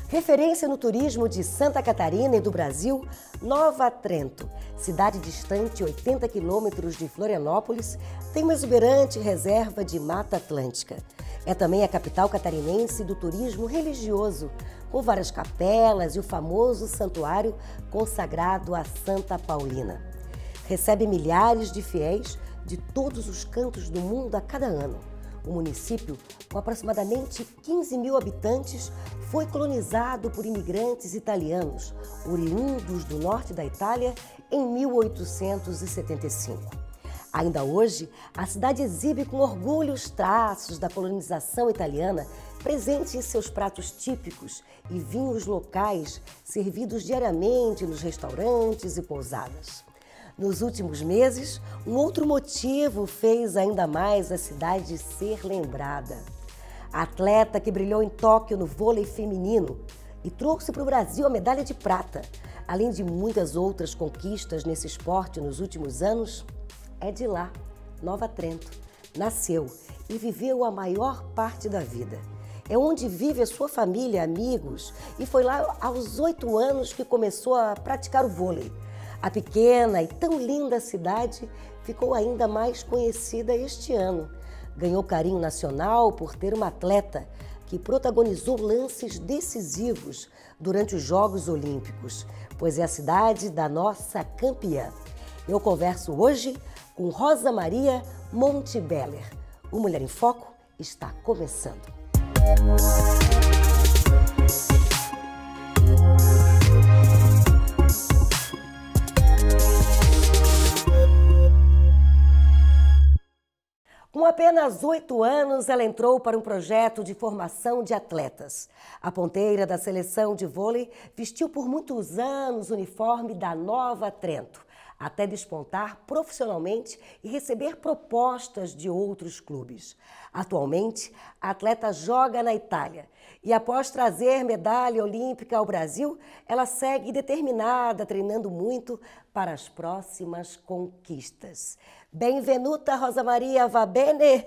Referência no turismo de Santa Catarina e do Brasil, Nova Trento, cidade distante 80 quilômetros de Florianópolis, tem uma exuberante reserva de Mata Atlântica. É também a capital catarinense do turismo religioso, com várias capelas e o famoso santuário consagrado a Santa Paulina. Recebe milhares de fiéis de todos os cantos do mundo a cada ano. O município, com aproximadamente 15 mil habitantes, foi colonizado por imigrantes italianos, oriundos do norte da Itália, em 1875. Ainda hoje, a cidade exibe com orgulho os traços da colonização italiana, presentes em seus pratos típicos e vinhos locais servidos diariamente nos restaurantes e pousadas. Nos últimos meses, um outro motivo fez ainda mais a cidade ser lembrada. A atleta que brilhou em Tóquio no vôlei feminino e trouxe para o Brasil a medalha de prata, além de muitas outras conquistas nesse esporte nos últimos anos, é de lá, Nova Trento. Nasceu e viveu a maior parte da vida. É onde vive a sua família, amigos, e foi lá aos 8 anos que começou a praticar o vôlei. A pequena e tão linda cidade ficou ainda mais conhecida este ano. Ganhou carinho nacional por ter uma atleta que protagonizou lances decisivos durante os Jogos Olímpicos, pois é a cidade da nossa campeã. Eu converso hoje com Rosa Maria Montebeller. O Mulher em Foco está começando. Com apenas 8 anos, ela entrou para um projeto de formação de atletas. A ponteira da seleção de vôlei vestiu por muitos anos o uniforme da Nova Trento, até despontar profissionalmente e receber propostas de outros clubes. Atualmente, a atleta joga na Itália e, após trazer medalha olímpica ao Brasil, ela segue determinada, treinando muito para as próximas conquistas. Benvenuta, Rosa Maria, va bene?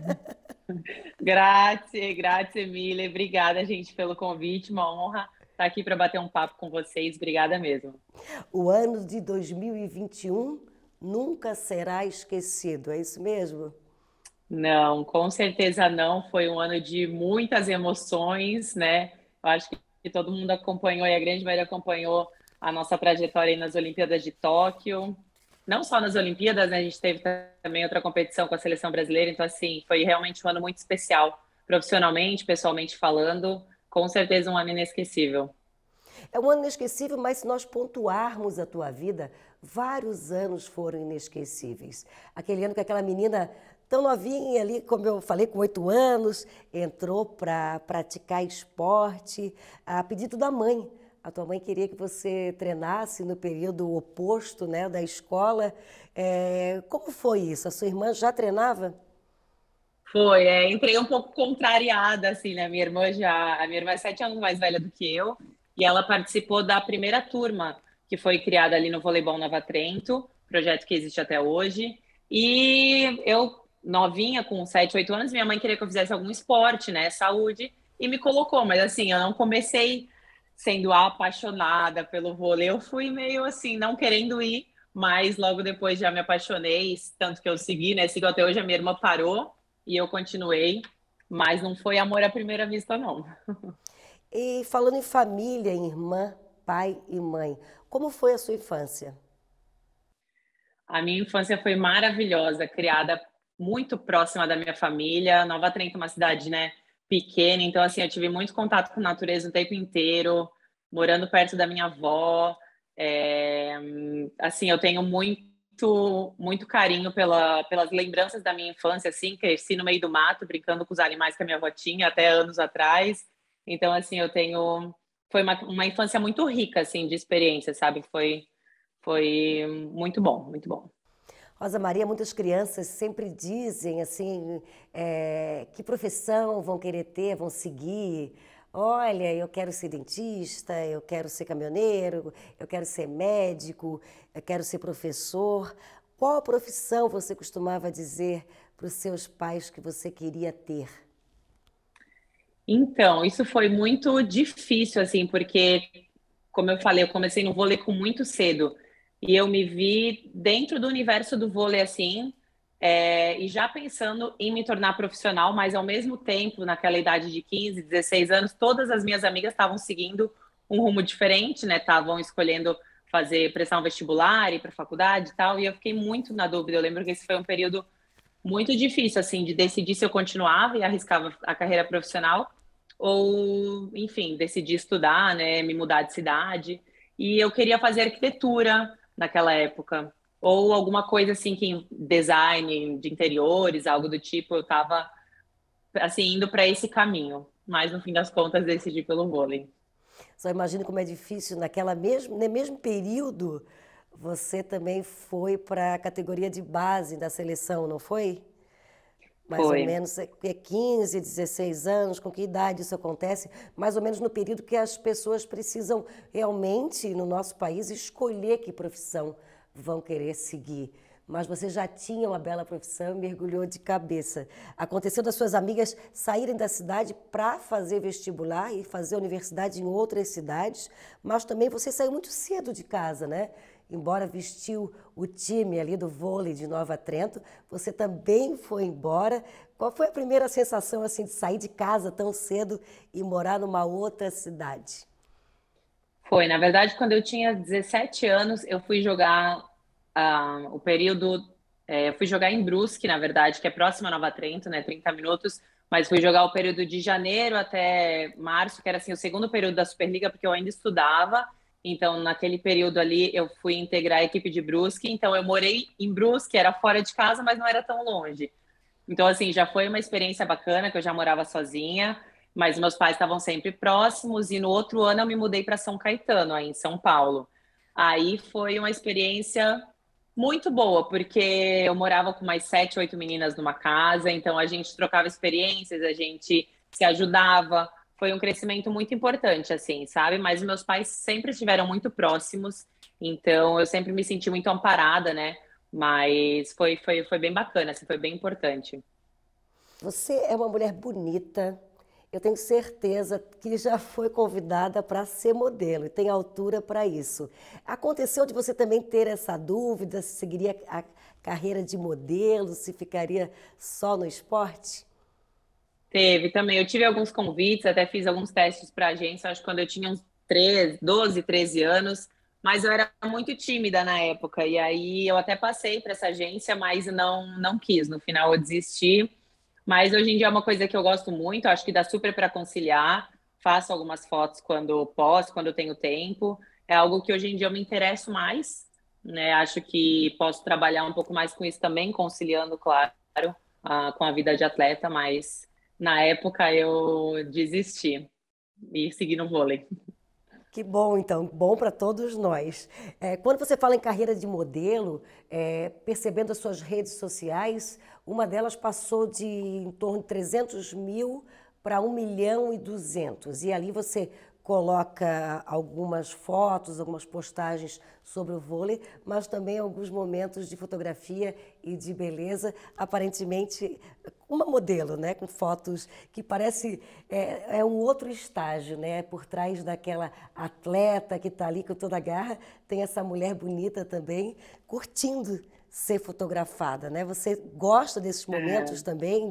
Grazie, Emília. Obrigada, gente, pelo convite. Uma honra estar aqui para bater um papo com vocês. Obrigada mesmo. O ano de 2021 nunca será esquecido, é isso mesmo? Não, com certeza não. Foi um ano de muitas emoções, né? Eu acho que todo mundo acompanhou, e a grande maioria acompanhou a nossa trajetória aí nas Olimpíadas de Tóquio. Não só nas Olimpíadas, né? A gente teve também outra competição com a seleção brasileira. Então, assim, foi realmente um ano muito especial, profissionalmente, pessoalmente falando. Com certeza um ano inesquecível. É um ano inesquecível, mas se nós pontuarmos a tua vida, vários anos foram inesquecíveis. Aquele ano que aquela menina tão novinha ali, como eu falei, com 8 anos, entrou para praticar esporte a pedido da mãe. A tua mãe queria que você treinasse no período oposto, né, da escola. Como foi isso? A sua irmã já treinava? Foi, entrei um pouco contrariada, assim, né? A minha irmã é 7 anos mais velha do que eu, e ela participou da primeira turma que foi criada ali no Voleibol Nova Trento, projeto que existe até hoje. E eu, novinha, com 7, 8 anos, minha mãe queria que eu fizesse algum esporte, né? Saúde, e me colocou, mas assim, eu não comecei sendo apaixonada pelo vôlei, eu fui meio assim, não querendo ir, mas logo depois já me apaixonei, tanto que eu segui, né? Sigo até hoje, a minha irmã parou e eu continuei, mas não foi amor à primeira vista, não. E falando em família, em irmã, pai e mãe, como foi a sua infância? A minha infância foi maravilhosa, criada muito próxima da minha família. Nova Trento é uma cidade, né, pequena, então assim, eu tive muito contato com a natureza o tempo inteiro, morando perto da minha avó. É, assim, eu tenho muito carinho pelas lembranças da minha infância, assim, cresci no meio do mato, brincando com os animais que a minha avó tinha até anos atrás. Então, assim, foi uma infância muito rica, assim, de experiência, sabe? Foi muito bom, muito bom. Rosa Maria, muitas crianças sempre dizem assim, que profissão vão querer ter, vão seguir. Olha, eu quero ser dentista, eu quero ser caminhoneiro, eu quero ser médico, eu quero ser professor. Qual profissão você costumava dizer para os seus pais que você queria ter? Então, isso foi muito difícil, assim, porque, como eu falei, eu comecei no vôlei com muito cedo. E eu me vi dentro do universo do vôlei, assim, e já pensando em me tornar profissional, mas ao mesmo tempo, naquela idade de 15, 16 anos, todas as minhas amigas estavam seguindo um rumo diferente, né? Estavam escolhendo fazer, prestar um vestibular, ir para faculdade e tal, e eu fiquei muito na dúvida. Eu lembro que esse foi um período muito difícil, assim, de decidir se eu continuava e arriscava a carreira profissional ou, enfim, decidi estudar, né, me mudar de cidade. E eu queria fazer arquitetura naquela época, ou alguma coisa assim que design de interiores, algo do tipo, eu estava assim indo para esse caminho, mas no fim das contas decidi pelo vôlei. Só imagino como é difícil, no mesmo período, você também foi para a categoria de base da seleção, não foi? Mais ou Foi. menos 15, 16 anos, com que idade isso acontece? Mais ou menos no período que as pessoas precisam realmente, no nosso país, escolher que profissão vão querer seguir. Mas você já tinha uma bela profissão e mergulhou de cabeça. Aconteceu das suas amigas saírem da cidade para fazer vestibular e fazer universidade em outras cidades, mas também você saiu muito cedo de casa, né? Embora vestiu o time ali do vôlei de Nova Trento, você também foi embora. Qual foi a primeira sensação assim de sair de casa tão cedo e morar numa outra cidade? Foi, na verdade, quando eu tinha 17 anos, eu fui jogar o período. Eu fui jogar em Brusque, na verdade, que é próximo a Nova Trento, né? 30 minutos, mas fui jogar o período de janeiro até março, que era assim, o segundo período da Superliga, porque eu ainda estudava. Então, naquele período ali, eu fui integrar a equipe de Brusque. Então, eu morei em Brusque, era fora de casa, mas não era tão longe. Então, assim, já foi uma experiência bacana, que eu já morava sozinha, mas meus pais estavam sempre próximos, e no outro ano eu me mudei para São Caetano, aí em São Paulo. Aí foi uma experiência muito boa, porque eu morava com mais 7, 8 meninas numa casa, então a gente trocava experiências, a gente se ajudava. Foi um crescimento muito importante, assim, sabe? Mas meus pais sempre estiveram muito próximos, então eu sempre me senti muito amparada, né? Mas foi bem bacana, assim, foi bem importante. Você é uma mulher bonita. Eu tenho certeza que já foi convidada para ser modelo e tem altura para isso. Aconteceu de você também ter essa dúvida se seguiria a carreira de modelo, se ficaria só no esporte? Teve também, eu tive alguns convites, até fiz alguns testes para agência, acho que quando eu tinha uns 12, 13 anos, mas eu era muito tímida na época, e aí eu até passei para essa agência, mas não quis, no final eu desisti. Mas hoje em dia é uma coisa que eu gosto muito, acho que dá super para conciliar, faço algumas fotos quando posso, quando eu tenho tempo, é algo que hoje em dia eu me interesso mais, né? Acho que posso trabalhar um pouco mais com isso também, conciliando, claro, com a vida de atleta, mas na época eu desisti e segui no vôlei. Que bom, então, bom para todos nós. Quando você fala em carreira de modelo, percebendo as suas redes sociais, uma delas passou de em torno de 300 mil para 1.200.000. E ali você coloca algumas fotos, algumas postagens sobre o vôlei, mas também alguns momentos de fotografia e de beleza, aparentemente uma modelo, né, com fotos que parece um outro estágio, né, por trás daquela atleta que está ali com toda a garra, tem essa mulher bonita também curtindo ser fotografada, né? Você gosta desses momentos É. também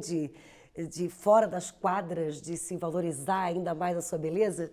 de fora das quadras, de se valorizar ainda mais a sua beleza?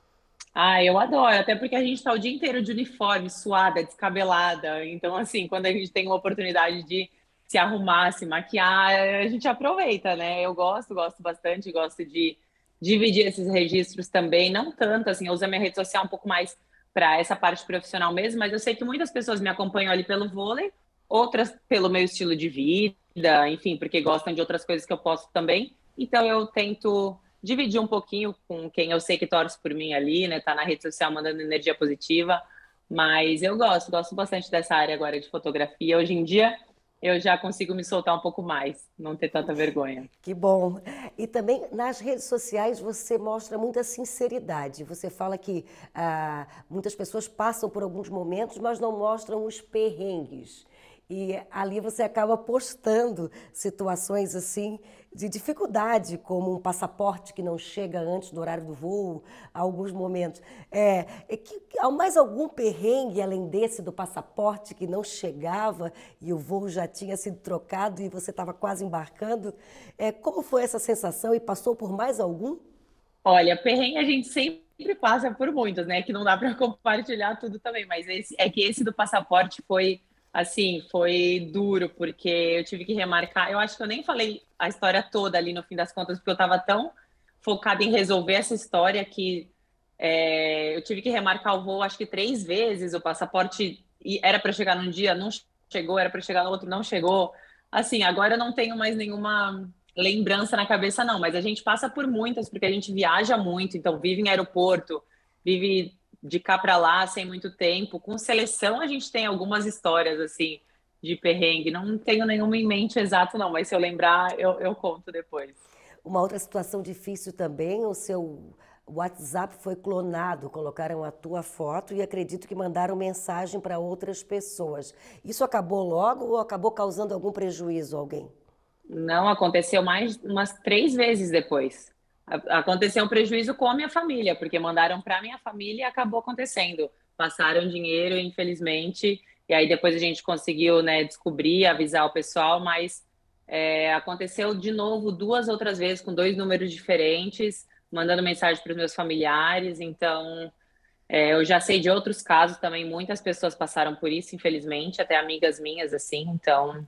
Ah, eu adoro, até porque a gente está o dia inteiro de uniforme, suada, descabelada. Então, assim, quando a gente tem uma oportunidade de se arrumar, se maquiar, a gente aproveita, né? Eu gosto bastante, gosto de dividir esses registros também. Não tanto, assim, eu uso a minha rede social um pouco mais para essa parte profissional mesmo, mas eu sei que muitas pessoas me acompanham ali pelo vôlei, outras pelo meu estilo de vida, enfim, porque gostam de outras coisas que eu posto também. Então, eu tento dividir um pouquinho com quem eu sei que torce por mim ali, né? Tá na rede social mandando energia positiva. Mas eu gosto bastante dessa área agora de fotografia. Hoje em dia eu já consigo me soltar um pouco mais, não ter tanta vergonha. Que bom. E também nas redes sociais você mostra muita sinceridade. Você fala que muitas pessoas passam por alguns momentos, mas não mostram os perrengues. E ali você acaba postando situações assim de dificuldade, como um passaporte que não chega antes do horário do voo, alguns momentos. Há mais algum perrengue além desse do passaporte que não chegava e o voo já tinha sido trocado e você estava quase embarcando? Como foi essa sensação e passou por mais algum? Olha, perrengue a gente sempre passa por muitos, né? Que não dá para compartilhar tudo também, mas esse do passaporte foi assim, foi duro, porque eu tive que remarcar. Eu acho que eu nem falei a história toda ali no fim das contas, porque eu estava tão focada em resolver essa história que eu tive que remarcar o voo acho que 3 vezes. O passaporte era para chegar num dia, não chegou, era para chegar no outro, não chegou. Assim, agora eu não tenho mais nenhuma lembrança na cabeça, não, mas a gente passa por muitas, porque a gente viaja muito, então vive em aeroporto, vive de cá para lá sem muito tempo. Com seleção, a gente tem algumas histórias assim de perrengue. Não tenho nenhuma em mente exato, não, mas se eu lembrar, eu conto depois. Uma outra situação difícil também, o seu WhatsApp foi clonado, colocaram a tua foto e acredito que mandaram mensagem para outras pessoas. Isso acabou logo ou acabou causando algum prejuízo a alguém? Não, aconteceu mais umas 3 vezes depois. Aconteceu um prejuízo com a minha família, porque mandaram para minha família e acabou acontecendo. Passaram dinheiro, infelizmente, e aí depois a gente conseguiu, né, descobrir, avisar o pessoal, mas aconteceu de novo 2 outras vezes com 2 números diferentes, mandando mensagem para os meus familiares. Então, eu já sei de outros casos também, muitas pessoas passaram por isso, infelizmente, até amigas minhas, assim. Então,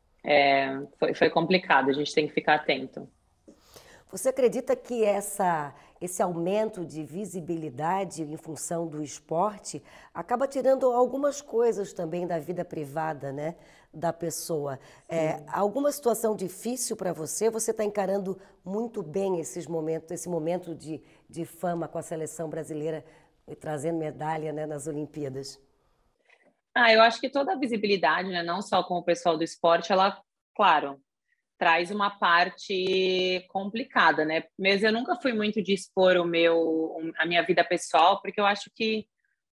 foi complicado, a gente tem que ficar atento. Você acredita que esse aumento de visibilidade em função do esporte acaba tirando algumas coisas também da vida privada, né, da pessoa? Alguma situação difícil para você? Você está encarando muito bem esse momento de fama com a seleção brasileira e trazendo medalha, né, nas Olimpíadas? Eu acho que toda a visibilidade, né, não só com o pessoal do esporte, ela, claro, traz uma parte complicada, né? Mas eu nunca fui muito de expor a minha vida pessoal, porque eu acho que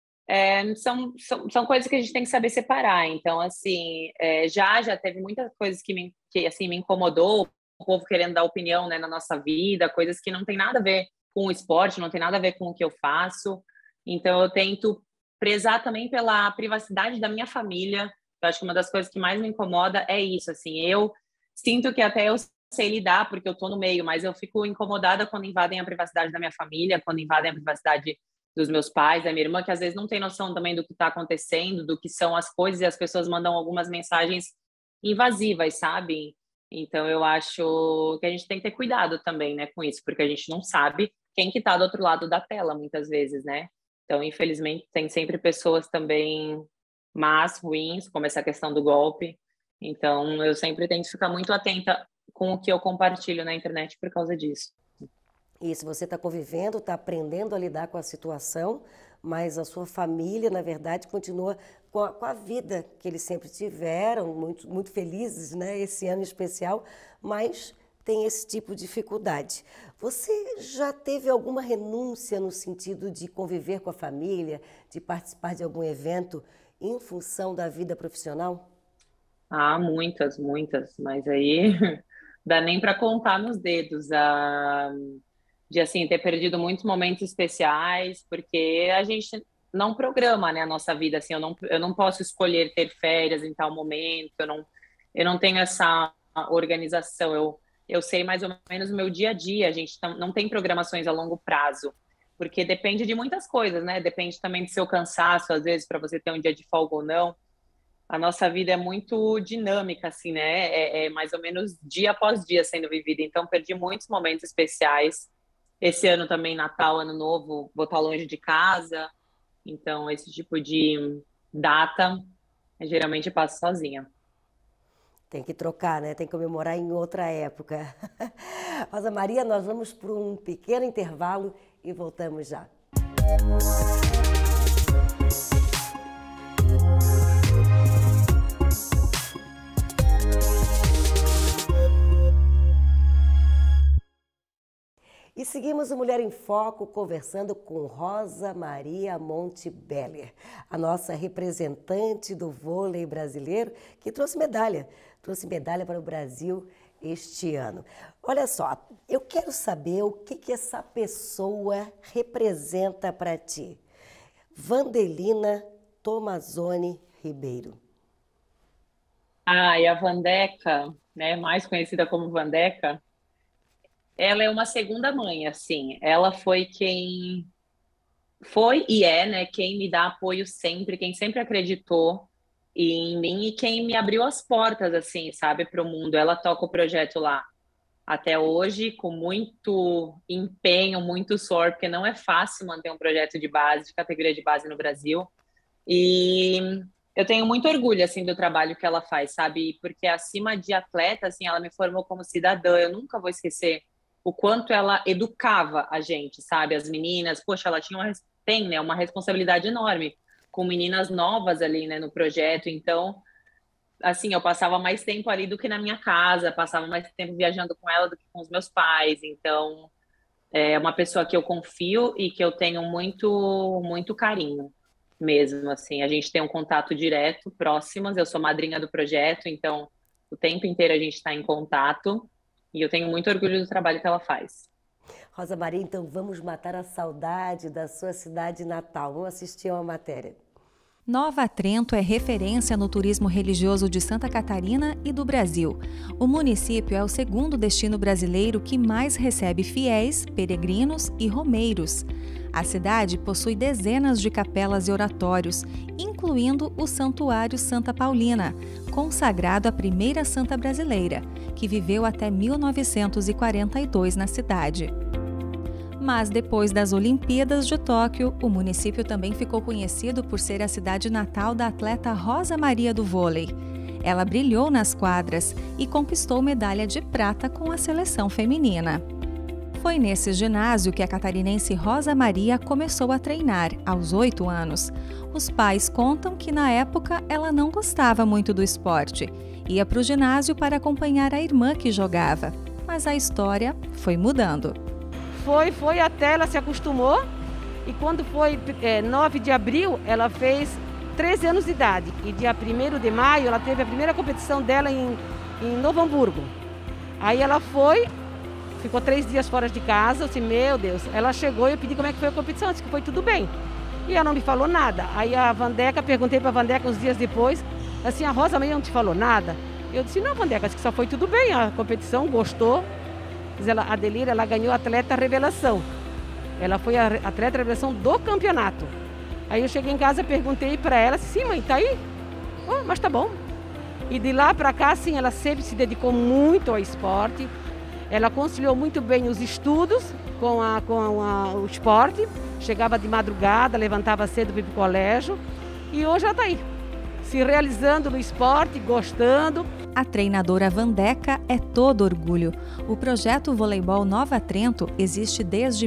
são coisas que a gente tem que saber separar. Então, assim, já teve muitas coisas que assim, me incomodou, o povo querendo dar opinião, né, na nossa vida, coisas que não tem nada a ver com o esporte, não tem nada a ver com o que eu faço. Então, eu tento prezar também pela privacidade da minha família. Eu acho que uma das coisas que mais me incomoda é isso, assim, eu sinto que até eu sei lidar, porque eu tô no meio, mas eu fico incomodada quando invadem a privacidade da minha família, quando invadem a privacidade dos meus pais, da minha irmã, que às vezes não tem noção também do que está acontecendo, do que são as coisas, e as pessoas mandam algumas mensagens invasivas, sabe? Então eu acho que a gente tem que ter cuidado também, né, com isso, porque a gente não sabe quem que tá do outro lado da tela, muitas vezes, né? Então, infelizmente, tem sempre pessoas também más, ruins, como essa questão do golpe. Então, eu sempre tento ficar muito atenta com o que eu compartilho na internet por causa disso. Isso, você está convivendo, está aprendendo a lidar com a situação, mas a sua família, na verdade, continua com a vida que eles sempre tiveram, muito, muito felizes, né? Esse ano especial, mas tem esse tipo de dificuldade. Você já teve alguma renúncia no sentido de conviver com a família, de participar de algum evento em função da vida profissional? Muitas, muitas, mas aí dá nem para contar nos dedos. De assim ter perdido muitos momentos especiais, porque a gente não programa, né, a nossa vida assim. Eu não posso escolher ter férias em tal momento. Eu não tenho essa organização. Eu sei mais ou menos o meu dia a dia. A gente não tem programações a longo prazo, porque depende de muitas coisas, né? Depende também do seu cansaço, às vezes, para você ter um dia de folga ou não. A nossa vida é muito dinâmica, assim, né? É mais ou menos dia após dia sendo vivida. Então, perdi muitos momentos especiais. Esse ano também, Natal, Ano Novo, vou estar longe de casa. Então, esse tipo de data, geralmente eu passo sozinha. Tem que trocar, né? Tem que comemorar em outra época. Rosa Maria, nós vamos para um pequeno intervalo e voltamos já. E seguimos o Mulher em Foco conversando com Rosa Maria Montebeller, a nossa representante do vôlei brasileiro, que trouxe medalha para o Brasil este ano. Olha só, eu quero saber o que essa pessoa representa para ti. Wandelina Tomazoni Ribeiro. E a Vandeca, né, mais conhecida como Vandeca, ela é uma segunda mãe, assim. Ela foi e é, né, quem me dá apoio sempre, quem sempre acreditou em mim e quem me abriu as portas, assim, sabe, para o mundo. Ela toca o projeto lá até hoje com muito empenho, muito suor, porque não é fácil manter um projeto de base, de categoria de base no Brasil. E eu tenho muito orgulho, assim, do trabalho que ela faz, sabe? Porque acima de atleta, assim, ela me formou como cidadã. Eu nunca vou esquecer o quanto ela educava a gente, sabe? As meninas, poxa, ela tem, né, uma responsabilidade enorme com meninas novas ali, né, no projeto. Então, assim, eu passava mais tempo ali do que na minha casa, passava mais tempo viajando com ela do que com os meus pais. Então, é uma pessoa que eu confio e que eu tenho muito, muito carinho mesmo, assim. A gente tem um contato direto, próximas. Eu sou madrinha do projeto, então o tempo inteiro a gente está em contato e eu tenho muito orgulho do trabalho que ela faz. Rosa Maria, então vamos matar a saudade da sua cidade natal. Vamos assistir uma matéria. Nova Trento é referência no turismo religioso de Santa Catarina e do Brasil. O município é o segundo destino brasileiro que mais recebe fiéis, peregrinos e romeiros. A cidade possui dezenas de capelas e oratórios, incluindo o Santuário Santa Paulina, consagrado à primeira santa brasileira, que viveu até 1942 na cidade. Mas depois das Olimpíadas de Tóquio, o município também ficou conhecido por ser a cidade natal da atleta Rosa Maria do vôlei. Ela brilhou nas quadras e conquistou medalha de prata com a seleção feminina. Foi nesse ginásio que a catarinense Rosa Maria começou a treinar, aos 8 anos. Os pais contam que na época ela não gostava muito do esporte. Ia para o ginásio para acompanhar a irmã que jogava. Mas a história foi mudando. Foi até ela se acostumou e quando foi 9 de abril, ela fez 13 anos de idade. E dia 1º de maio, ela teve a primeira competição dela em Novo Hamburgo. Aí ela foi, ficou 3 dias fora de casa, eu disse, meu Deus. Ela chegou e eu pedi como é que foi a competição, ela disse que foi tudo bem. E ela não me falou nada. Aí a Vandeca, perguntei para a Vandeca uns dias depois, assim, a Rosa Maria não te falou nada? Eu disse, não, Vandeca, disse que só foi tudo bem, a competição, gostou. A Delira, ela ganhou atleta revelação. Ela foi a atleta revelação do campeonato. Aí eu cheguei em casa, perguntei para ela, sim, mãe, tá aí? Oh, mas tá bom. E de lá para cá, sim, ela sempre se dedicou muito ao esporte. Ela conciliou muito bem os estudos com o esporte. Chegava de madrugada, levantava cedo para ir para o colégio. E hoje ela tá aí, se realizando no esporte, gostando. A treinadora Vandeca é todo orgulho. O projeto Voleibol Nova Trento existe desde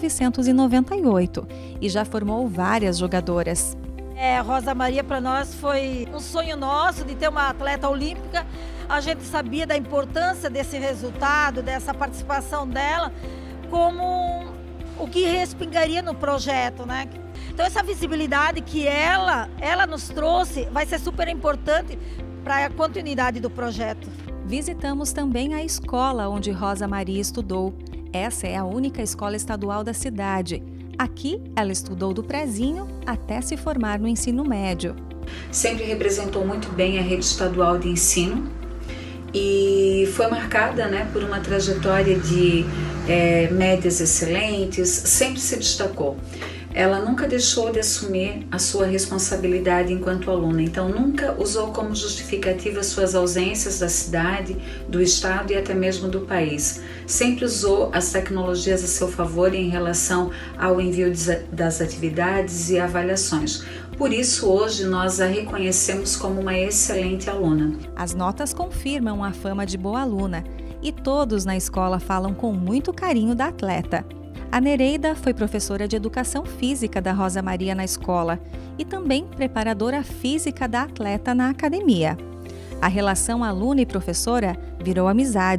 1998 e já formou várias jogadoras. Rosa Maria para nós foi um sonho nosso de ter uma atleta olímpica. A gente sabia da importância desse resultado, dessa participação dela, como o que respingaria no projeto, né? Então essa visibilidade que ela nos trouxe vai ser super importante para a continuidade do projeto. Visitamos também a escola onde Rosa Maria estudou. Essa é a única escola estadual da cidade. Aqui, ela estudou do prezinho até se formar no ensino médio. Sempre representou muito bem a rede estadual de ensino e foi marcada, né, por uma trajetória de médias excelentes, sempre se destacou. Ela nunca deixou de assumir a sua responsabilidade enquanto aluna, então nunca usou como justificativa suas ausências da cidade, do estado e até mesmo do país. Sempre usou as tecnologias a seu favor em relação ao envio das atividades e avaliações. Por isso, hoje, nós a reconhecemos como uma excelente aluna. As notas confirmam a fama de boa aluna e todos na escola falam com muito carinho da atleta. A Nereida foi professora de Educação Física da Rosa Maria na escola e também preparadora física da atleta na academia. A relação aluna e professora virou amizade.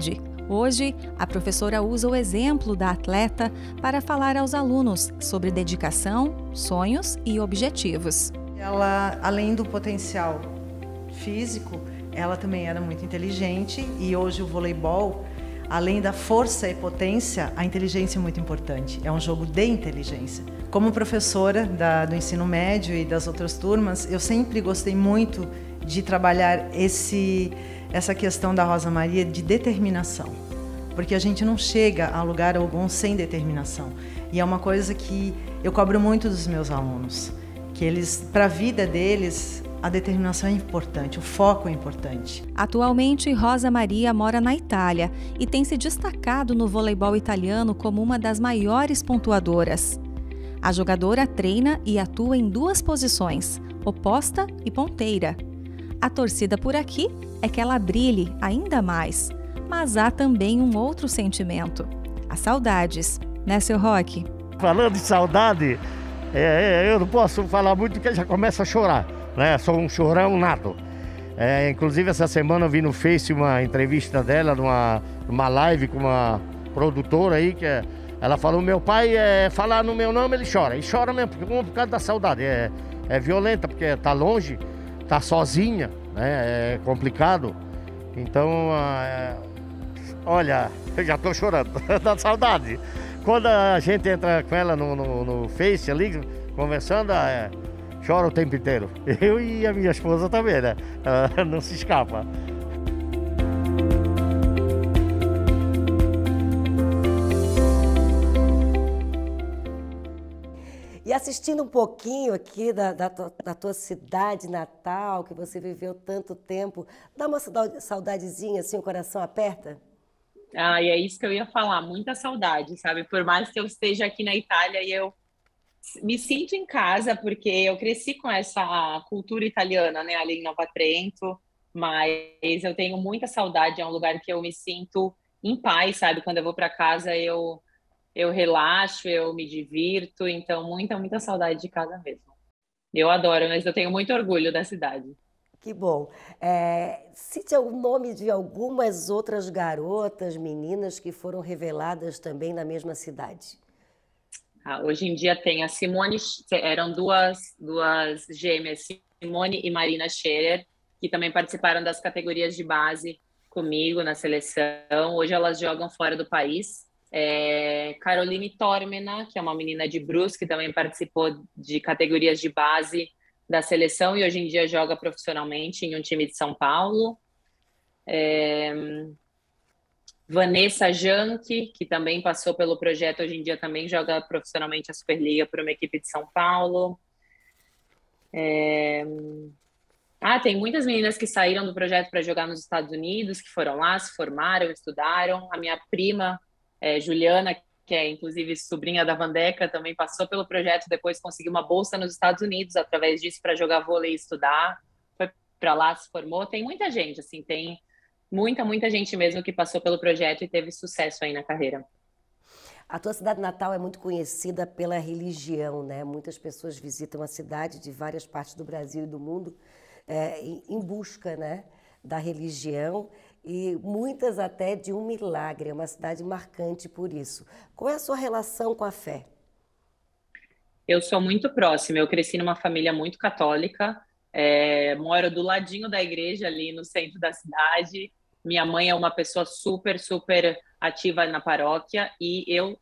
Hoje, a professora usa o exemplo da atleta para falar aos alunos sobre dedicação, sonhos e objetivos. Ela, além do potencial físico, ela também era muito inteligente e hoje o voleibol, além da força e potência, a inteligência é muito importante. É um jogo de inteligência. Como professora do ensino médio e das outras turmas, eu sempre gostei muito de trabalhar essa questão da Rosa Maria de determinação, porque a gente não chega a lugar algum sem determinação. E é uma coisa que eu cobro muito dos meus alunos, que eles, para a vida deles, a determinação é importante, o foco é importante. Atualmente, Rosa Maria mora na Itália e tem se destacado no voleibol italiano como uma das maiores pontuadoras. A jogadora treina e atua em 2 posições, oposta e ponteira. A torcida por aqui é que ela brilhe ainda mais, mas há também um outro sentimento, as saudades, né, seu Roque? Falando de saudade, eu não posso falar muito porque já começa a chorar, né? Sou um chorão nato. Inclusive essa semana eu vi no Face uma entrevista dela, numa live com uma produtora aí, ela falou: meu pai, falar no meu nome ele chora, e chora mesmo, por causa da saudade, é violenta, porque tá longe, tá sozinha, né? É complicado. Então, olha, eu já tô chorando da saudade. Quando a gente entra com ela no Face ali, conversando, chora o tempo inteiro. Eu e a minha esposa também, né? Ela não se escapa. E assistindo um pouquinho aqui da tua cidade natal, que você viveu tanto tempo, dá uma saudadezinha, assim, o coração aperta? E é isso que eu ia falar, muita saudade, sabe? Por mais que eu esteja aqui na Itália e eu me sinto em casa, porque eu cresci com essa cultura italiana, né, ali em Nova Trento, mas eu tenho muita saudade, é um lugar que eu me sinto em paz, sabe? Quando eu vou para casa, eu relaxo, eu me divirto, então muita saudade de casa mesmo. Eu adoro, mas eu tenho muito orgulho da cidade. Que bom. Cite o nome de algumas outras garotas, meninas que foram reveladas também na mesma cidade. Hoje em dia tem a Simone, eram duas gêmeas, Simone e Marina Scherer, que também participaram das categorias de base comigo na seleção. Hoje elas jogam fora do país. Caroline Tormena, que é uma menina de Brusque, que também participou de categorias de base da seleção e hoje em dia joga profissionalmente em um time de São Paulo. Vanessa Janke, que também passou pelo projeto, hoje em dia também joga profissionalmente a Superliga por uma equipe de São Paulo. Tem muitas meninas que saíram do projeto para jogar nos Estados Unidos, que foram lá, se formaram, estudaram. A minha prima, Juliana, que é inclusive sobrinha da Vandeca, também passou pelo projeto, depois conseguiu uma bolsa nos Estados Unidos, através disso, para jogar vôlei e estudar. Foi para lá, se formou. Tem muita gente, assim, tem muita gente mesmo que passou pelo projeto e teve sucesso aí na carreira. A tua cidade natal é muito conhecida pela religião, né? Muitas pessoas visitam a cidade de várias partes do Brasil e do mundo em busca, né, da religião, e muitas até de um milagre. É uma cidade marcante por isso. Qual é a sua relação com a fé? Eu sou muito próxima. Eu cresci numa família muito católica. Moro do ladinho da igreja, ali no centro da cidade. Minha mãe é uma pessoa super ativa na paróquia e eu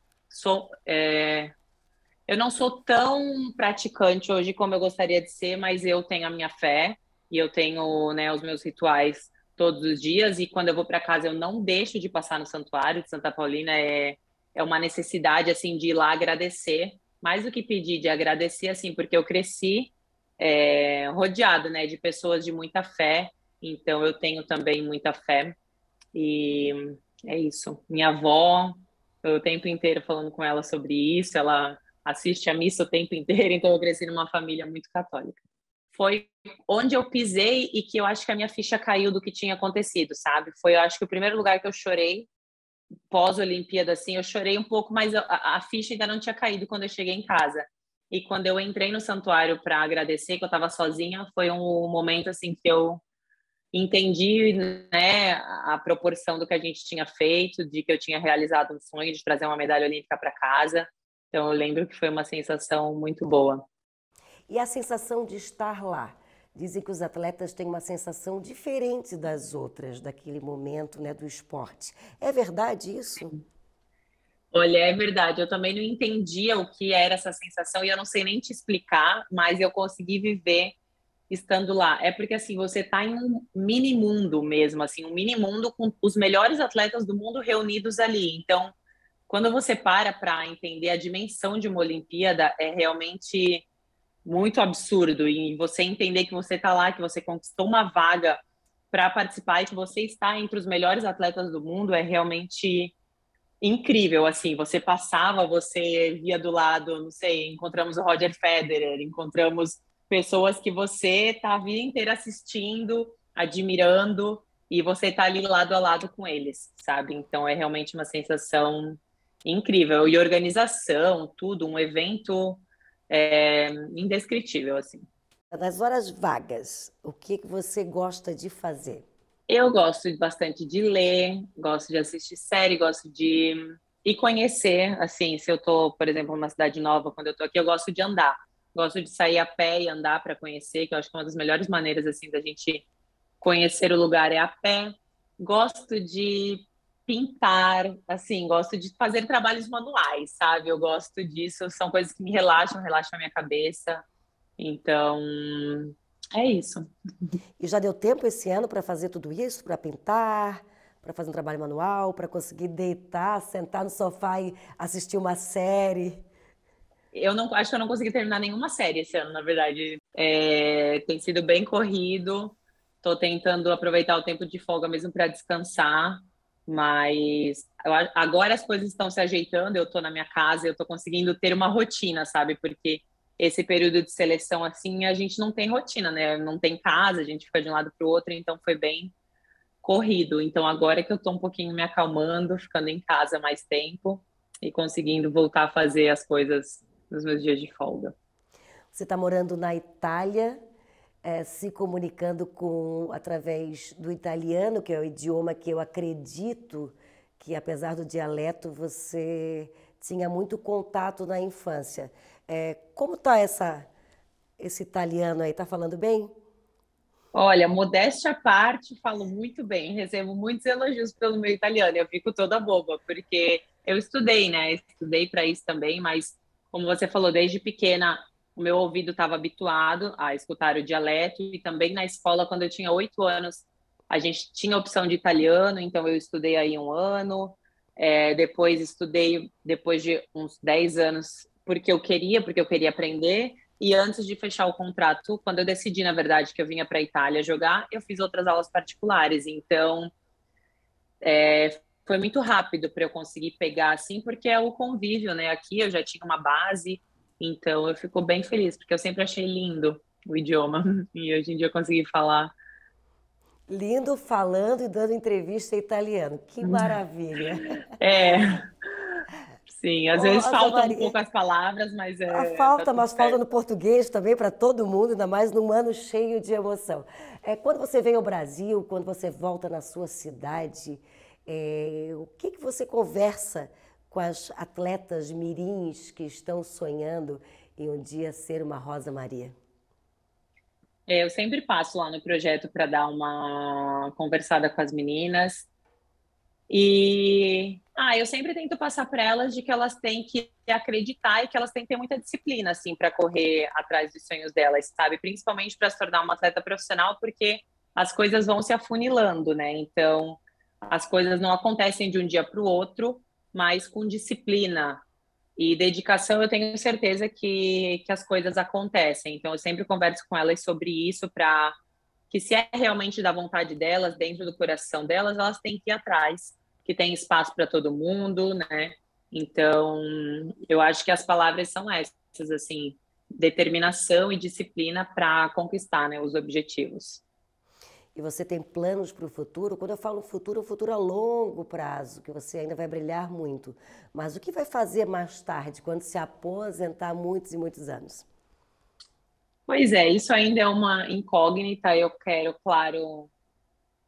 não sou tão praticante hoje como eu gostaria de ser, mas eu tenho a minha fé e eu tenho, né, os meus rituais todos os dias, e quando eu vou para casa eu não deixo de passar no santuário de Santa Paulina. É uma necessidade, assim, de ir lá agradecer, mais do que pedir, de agradecer, assim, porque eu cresci rodeado, né, de pessoas de muita fé, então eu tenho também muita fé, e é isso. Minha avó, eu o tempo inteiro falando com ela sobre isso, ela assiste a missa o tempo inteiro, então eu cresci numa família muito católica. Foi onde eu pisei e que eu acho que a minha ficha caiu do que tinha acontecido, sabe? Foi, eu acho que o primeiro lugar que eu chorei, pós-Olimpíada, assim, eu chorei um pouco, mas a ficha ainda não tinha caído quando eu cheguei em casa. E quando eu entrei no santuário para agradecer, que eu estava sozinha, foi um momento, assim, que eu entendi, né, a proporção do que a gente tinha feito, de que eu tinha realizado um sonho de trazer uma medalha olímpica para casa. Então, eu lembro que foi uma sensação muito boa. E a sensação de estar lá? Dizem que os atletas têm uma sensação diferente das outras, daquele momento, né, do esporte. É verdade isso? Olha, é verdade. Eu também não entendia o que era essa sensação e eu não sei nem te explicar, mas eu consegui viver estando lá. É porque, assim, você está em um mini mundo mesmo, assim, um mini mundo com os melhores atletas do mundo reunidos ali. Então, quando você para entender a dimensão de uma Olimpíada, é realmente muito absurdo. E você entender que você está lá, que você conquistou uma vaga para participar e que você está entre os melhores atletas do mundo, é realmente incrível. Assim, você passava, você via do lado, não sei, encontramos o Roger Federer, encontramos pessoas que você está a vida inteira assistindo, admirando, e você está ali lado a lado com eles, sabe? Então é realmente uma sensação incrível. E organização, tudo, um evento indescritível, assim. Nas horas vagas, o que você gosta de fazer? Eu gosto bastante de ler, gosto de assistir série, gosto de ir conhecer, assim, se eu tô, por exemplo, numa cidade nova, quando eu tô aqui, eu gosto de andar. Gosto de sair a pé e andar para conhecer, que eu acho que uma das melhores maneiras, assim, da gente conhecer o lugar é a pé. Gosto de pintar, assim, gosto de fazer trabalhos manuais, sabe? Eu gosto disso, são coisas que me relaxam a minha cabeça. Então, é isso. E já deu tempo esse ano para fazer tudo isso? Para pintar, para fazer um trabalho manual, para conseguir deitar, sentar no sofá e assistir uma série? Acho que eu não consegui terminar nenhuma série esse ano, na verdade. Tem sido bem corrido. Estou tentando aproveitar o tempo de folga mesmo para descansar. Mas agora as coisas estão se ajeitando. Eu estou na minha casa, eu estou conseguindo ter uma rotina, sabe? Porque esse período de seleção, assim, a gente não tem rotina, né? Não tem casa, a gente fica de um lado para o outro. Então foi bem corrido. Então agora que eu estou um pouquinho me acalmando, ficando em casa mais tempo e conseguindo voltar a fazer as coisas nos meus dias de folga. Você está morando na Itália, se comunicando através do italiano, que é o idioma que eu acredito que, apesar do dialeto, você tinha muito contato na infância. Como está esse italiano aí? Está falando bem? Olha, modéstia à parte, falo muito bem, recebo muitos elogios pelo meu italiano, eu fico toda boba, porque eu estudei, né? Estudei para isso também, mas como você falou, desde pequena, o meu ouvido estava habituado a escutar o dialeto, e também na escola, quando eu tinha 8 anos, a gente tinha opção de italiano, então eu estudei aí 1 ano, depois estudei, depois de uns 10 anos, porque eu queria aprender, e antes de fechar o contrato, quando eu decidi, na verdade, que eu vinha para a Itália jogar, eu fiz outras aulas particulares, então foi muito rápido para eu conseguir pegar, assim, porque é o convívio, né? Aqui eu já tinha uma base, então eu fico bem feliz, porque eu sempre achei lindo o idioma, e hoje em dia eu consegui falar. Lindo, falando e dando entrevista em italiano, que maravilha! Sim, às vezes faltam um pouco as palavras, mas falta no português também para todo mundo, ainda mais num ano cheio de emoção. Quando você vem ao Brasil, quando você volta na sua cidade, o que você conversa com as atletas mirins que estão sonhando em um dia ser uma Rosa Maria? Eu sempre passo lá no projeto para dar uma conversada com as meninas. E eu sempre tento passar para elas de que elas têm que acreditar e que elas têm que ter muita disciplina, assim, para correr atrás dos sonhos delas, sabe? Principalmente para se tornar uma atleta profissional, porque as coisas vão se afunilando, né? Então, as coisas não acontecem de um dia para o outro, mas com disciplina e dedicação, eu tenho certeza que as coisas acontecem. Então, eu sempre converso com elas sobre isso, para que, se é realmente da vontade delas, dentro do coração delas, elas têm que ir atrás, que tem espaço para todo mundo, né? Então, eu acho que as palavras são essas, assim, determinação e disciplina para conquistar, né, os objetivos. E você tem planos para o futuro? Quando eu falo futuro, o futuro a longo prazo, que você ainda vai brilhar muito. Mas o que vai fazer mais tarde, quando se aposentar muitos e muitos anos? Pois é, isso ainda é uma incógnita. Eu quero, claro,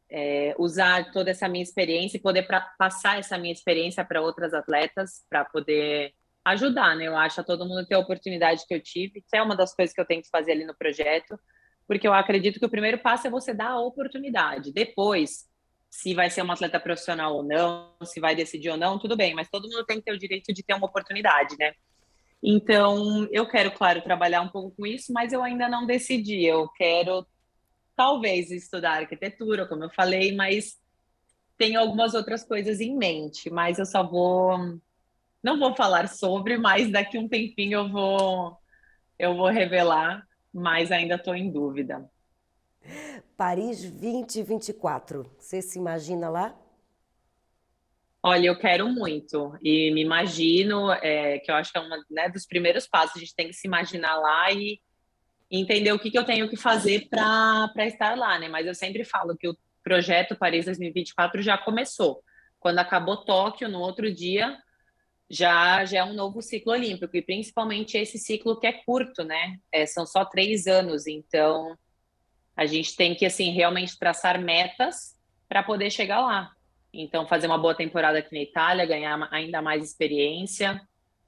usar toda essa minha experiência e poder passar essa minha experiência para outras atletas, para poder ajudar, né? Eu acho a todo mundo ter a oportunidade que eu tive, que é uma das coisas que eu tenho que fazer ali no projeto, porque eu acredito que o primeiro passo é você dar a oportunidade. Depois, se vai ser uma atleta profissional ou não, se vai decidir ou não, tudo bem, mas todo mundo tem que ter o direito de ter uma oportunidade, né? Então, eu quero, claro, trabalhar um pouco com isso, mas eu ainda não decidi. Eu quero, talvez, estudar arquitetura, como eu falei, mas tenho algumas outras coisas em mente, mas eu só não vou falar sobre, mas daqui um tempinho eu vou revelar, mas ainda estou em dúvida. Paris 2024, você se imagina lá? Olha, eu quero muito e me imagino, que eu acho que é uma, né, dos primeiros passos, a gente tem que se imaginar lá e entender o que eu tenho que fazer para estar lá, né? Mas eu sempre falo que o projeto Paris 2024 já começou. Quando acabou Tóquio, no outro dia, já é um novo ciclo olímpico, e principalmente esse ciclo que é curto, né? São só 3 anos, então a gente tem que, assim, realmente traçar metas para poder chegar lá. Então, fazer uma boa temporada aqui na Itália, ganhar ainda mais experiência.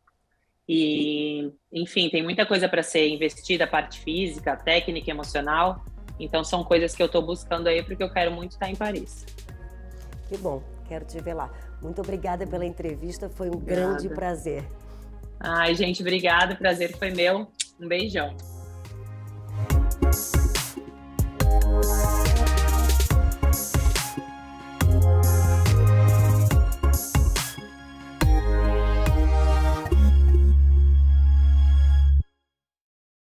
E, enfim, tem muita coisa para ser investida, a parte física, técnica, emocional. Então, são coisas que eu estou buscando aí, porque eu quero muito estar em Paris. Que bom, quero te ver lá. Muito obrigada pela entrevista, foi um grande prazer. Ai, gente, obrigada, o prazer foi meu. Um beijão.